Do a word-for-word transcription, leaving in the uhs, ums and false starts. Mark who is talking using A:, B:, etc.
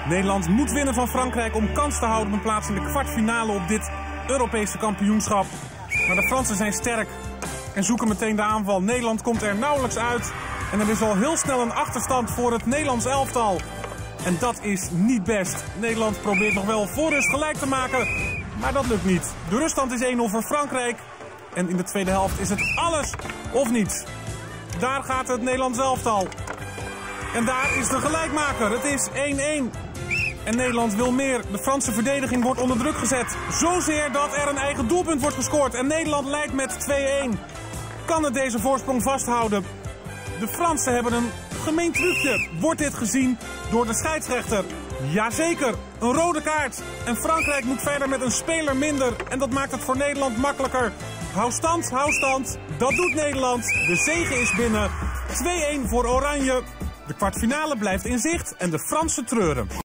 A: Nederland moet winnen van Frankrijk om kans te houden op een plaats in de kwartfinale op dit Europese kampioenschap. Maar de Fransen zijn sterk en zoeken meteen de aanval. Nederland komt er nauwelijks uit en er is al heel snel een achterstand voor het Nederlands elftal. En dat is niet best. Nederland probeert nog wel voor rust gelijk te maken, maar dat lukt niet. De ruststand is één nul voor Frankrijk en in de tweede helft is het alles of niets. Daar gaat het Nederlands elftal. En daar is de gelijkmaker. Het is één-één. En Nederland wil meer. De Franse verdediging wordt onder druk gezet. Zozeer dat er een eigen doelpunt wordt gescoord. En Nederland leidt met twee-één. Kan het deze voorsprong vasthouden? De Fransen hebben een gemeen trucje. Wordt dit gezien door de scheidsrechter? Jazeker, een rode kaart. En Frankrijk moet verder met een speler minder. En dat maakt het voor Nederland makkelijker. Hou stand, hou stand. Dat doet Nederland. De zege is binnen. twee-één voor Oranje. De kwartfinale blijft in zicht en de Fransen treuren.